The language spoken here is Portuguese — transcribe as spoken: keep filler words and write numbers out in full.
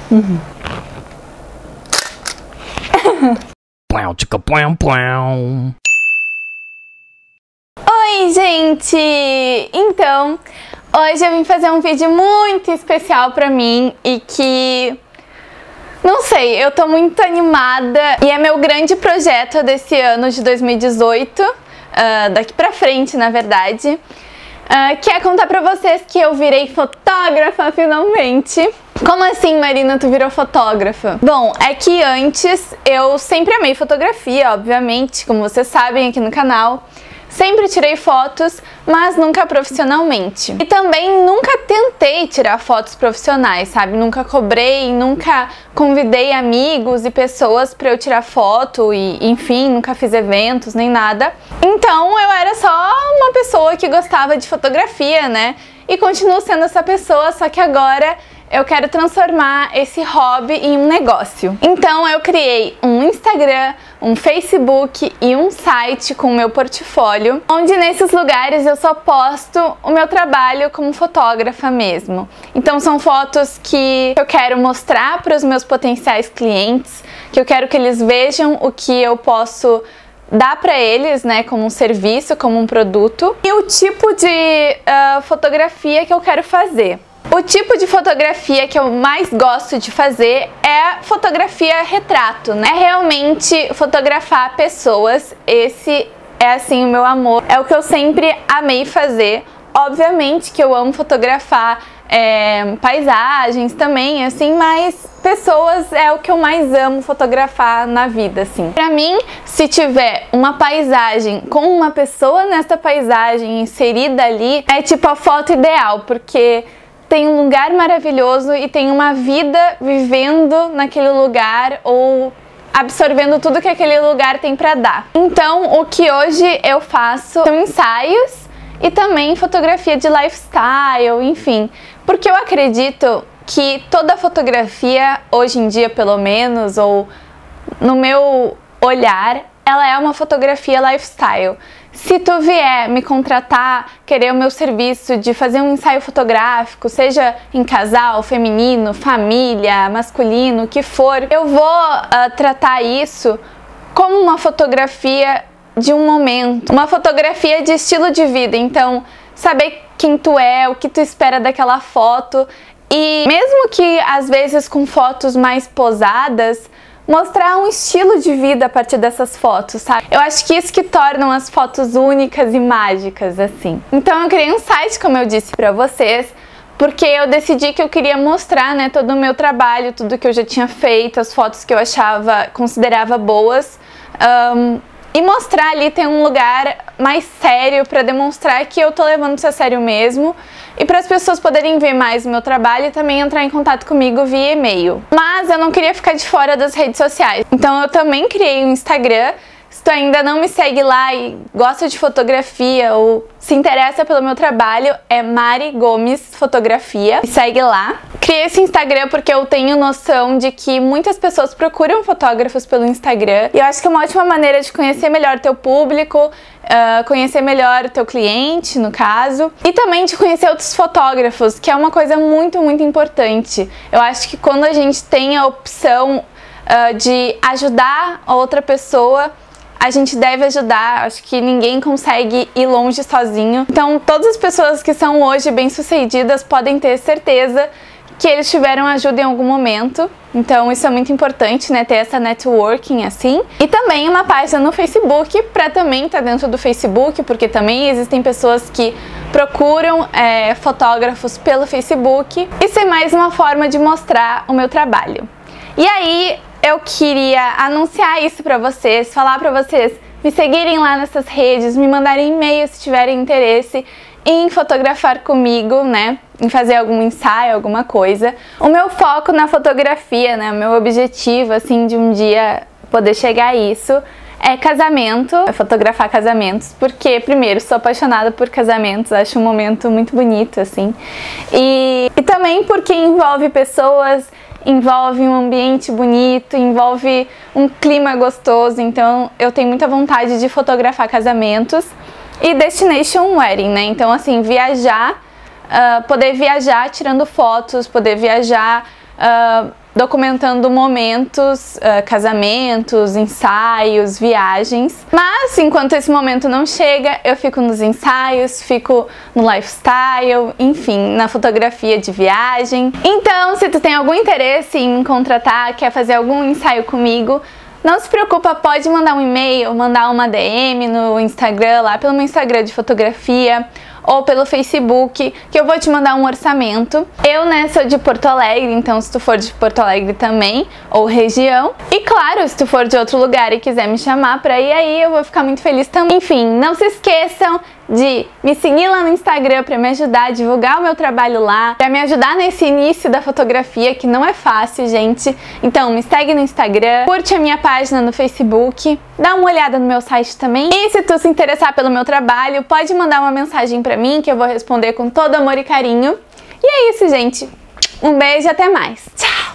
Uhum. Oi, gente! Então, hoje eu vim fazer um vídeo muito especial pra mim e que... não sei, eu tô muito animada e é meu grande projeto desse ano de dois mil e dezoito, uh, daqui pra frente, na verdade, uh, que é contar pra vocês que eu virei fotógrafa finalmente. Como assim, Marina, tu virou fotógrafa? Bom, é que antes eu sempre amei fotografia, obviamente, como vocês sabem aqui no canal. Sempre tirei fotos, mas nunca profissionalmente. E também nunca tentei tirar fotos profissionais, sabe? Nunca cobrei, nunca convidei amigos e pessoas pra eu tirar foto e, enfim, nunca fiz eventos nem nada. Então eu era só uma pessoa que gostava de fotografia, né? E continuo sendo essa pessoa, só que agora eu quero transformar esse hobby em um negócio. Então eu criei um Instagram, um Facebook e um site com o meu portfólio, onde nesses lugares eu só posto o meu trabalho como fotógrafa mesmo. Então são fotos que eu quero mostrar para os meus potenciais clientes, que eu quero que eles vejam o que eu posso dar para eles, né, como um serviço, como um produto, e o tipo de uh, fotografia que eu quero fazer. O tipo de fotografia que eu mais gosto de fazer é fotografia retrato, né? É realmente fotografar pessoas. Esse é assim o meu amor, é o que eu sempre amei fazer. Obviamente que eu amo fotografar é, paisagens também, assim, mas pessoas é o que eu mais amo fotografar na vida, assim. Pra mim, se tiver uma paisagem com uma pessoa nessa paisagem inserida ali, é tipo a foto ideal, porque tem um lugar maravilhoso e tem uma vida vivendo naquele lugar ou absorvendo tudo que aquele lugar tem pra dar. Então, o que hoje eu faço são ensaios e também fotografia de lifestyle, enfim. Porque eu acredito que toda fotografia, hoje em dia pelo menos, ou no meu olhar, ela é uma fotografia lifestyle. Se tu vier me contratar, querer o meu serviço de fazer um ensaio fotográfico, seja em casal, feminino, família, masculino, o que for, eu vou uh, tratar isso como uma fotografia de um momento, uma fotografia de estilo de vida. Então, saber quem tu é, o que tu espera daquela foto e mesmo que às vezes com fotos mais posadas, mostrar um estilo de vida a partir dessas fotos, sabe? Eu acho que isso que tornam as fotos únicas e mágicas, assim. Então eu criei um site, como eu disse pra vocês, porque eu decidi que eu queria mostrar, né, todo o meu trabalho, tudo que eu já tinha feito, as fotos que eu achava, considerava boas, um, e mostrar ali, tem um lugar mais sério pra demonstrar que eu tô levando isso a sério mesmo e para as pessoas poderem ver mais o meu trabalho e também entrar em contato comigo via e-mail. Mas eu não queria ficar de fora das redes sociais, então eu também criei um Instagram. Se tu ainda não me segue lá e gosta de fotografia ou se interessa pelo meu trabalho, é Mari Gomes Fotografia. Me segue lá. Criei esse Instagram porque eu tenho noção de que muitas pessoas procuram fotógrafos pelo Instagram. E eu acho que é uma ótima maneira de conhecer melhor o teu público, uh, conhecer melhor o teu cliente, no caso. E também de conhecer outros fotógrafos, que é uma coisa muito, muito importante. Eu acho que quando a gente tem a opção uh, de ajudar a outra pessoa, a gente deve ajudar. Acho que ninguém consegue ir longe sozinho. Então, todas as pessoas que são hoje bem-sucedidas podem ter certeza que eles tiveram ajuda em algum momento. Então, isso é muito importante, né? Ter essa networking assim. E também uma página no Facebook, para também estar dentro do Facebook, porque também existem pessoas que procuram é, fotógrafos pelo Facebook. Isso é mais uma forma de mostrar o meu trabalho. E aí, eu queria anunciar isso pra vocês, falar pra vocês me seguirem lá nessas redes, me mandarem e-mail se tiverem interesse em fotografar comigo, né, em fazer algum ensaio, alguma coisa. O meu foco na fotografia, né, o meu objetivo, assim, de um dia poder chegar a isso é casamento, é fotografar casamentos, porque, primeiro, sou apaixonada por casamentos, acho um momento muito bonito, assim, e, e também porque envolve pessoas, envolve um ambiente bonito, envolve um clima gostoso, então eu tenho muita vontade de fotografar casamentos e destination wedding, né? Então, assim, viajar, uh, poder viajar tirando fotos, poder viajar uh, documentando momentos, uh, casamentos, ensaios, viagens. Mas enquanto esse momento não chega, eu fico nos ensaios, fico no lifestyle, enfim, na fotografia de viagem. Então, se tu tem algum interesse em me contratar, quer fazer algum ensaio comigo, não se preocupa, pode mandar um e-mail, mandar uma D M no Instagram, lá pelo meu Instagram de fotografia, ou pelo Facebook, que eu vou te mandar um orçamento. Eu, né, sou de Porto Alegre, então se tu for de Porto Alegre também, ou região. E claro, se tu for de outro lugar e quiser me chamar pra ir aí, eu vou ficar muito feliz também. Enfim, não se esqueçam de me seguir lá no Instagram pra me ajudar a divulgar o meu trabalho lá, pra me ajudar nesse início da fotografia, que não é fácil, gente. Então me segue no Instagram, curte a minha página no Facebook, dá uma olhada no meu site também. E se tu se interessar pelo meu trabalho, pode mandar uma mensagem pra mim, que eu vou responder com todo amor e carinho. E é isso, gente. Um beijo e até mais. Tchau!